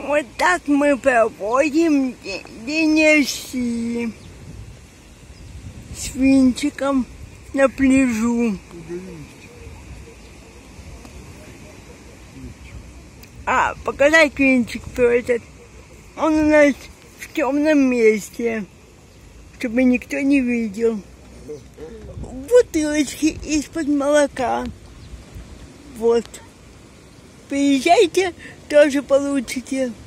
Вот так мы проводим день России с винчиком на пляжу. Показать винчик этот. Он у нас в темном месте, чтобы никто не видел. Бутылочки из-под молока. Вот. Приезжайте, тоже получите.